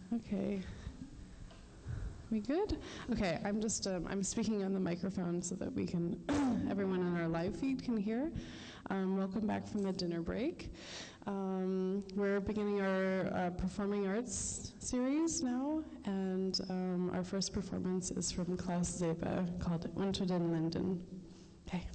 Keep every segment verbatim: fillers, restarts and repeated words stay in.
Okay. We good? Okay, I'm just, um, I'm speaking on the microphone so that we can, everyone on our live feed can hear. Um, welcome back from the dinner break. Um, we're beginning our uh, performing arts series now, and um, our first performance is from Klaus Zebe called Unter den Linden. Okay.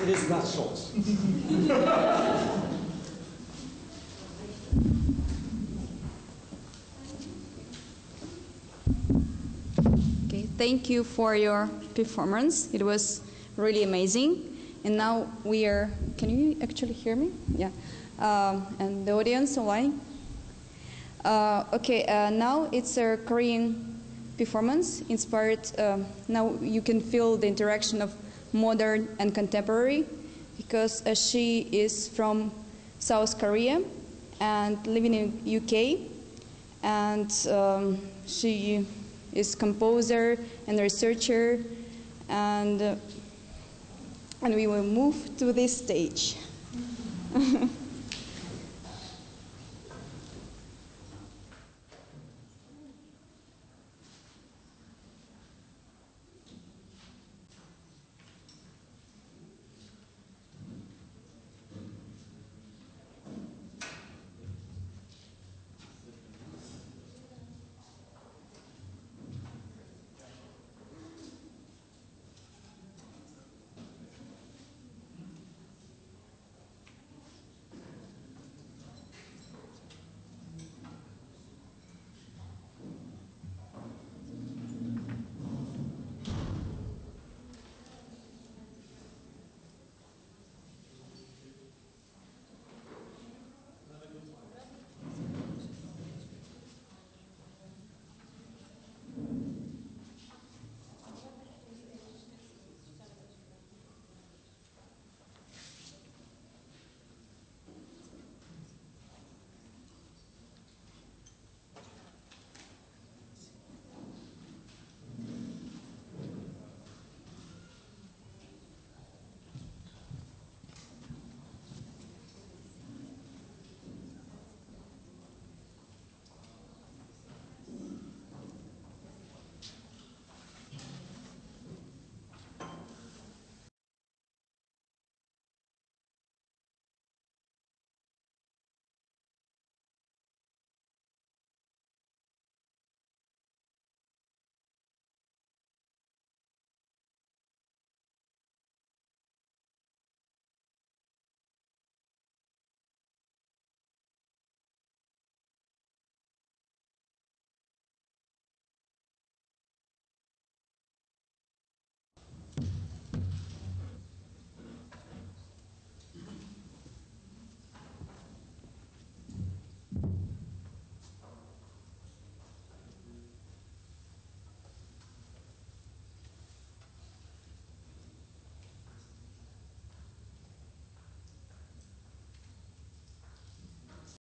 It is not Schultz. Okay, thank you for your performance. It was really amazing. And now we are, can you actually hear me? Yeah. Um, and the audience online? Uh, okay, uh, now it's a Korean performance inspired. Uh, now you can feel the interaction of modern and contemporary, because uh, she is from South Korea and living in U K, and um, she is composer and researcher, and uh, and we will move to this stage.